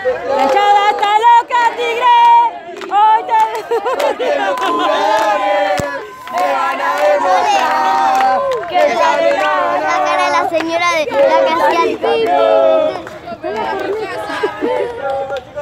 La hinchada está loca, tigre. Hoy te... Los jugadores me van a demostrar que saben La cara de la señora de la que hacía el pipo.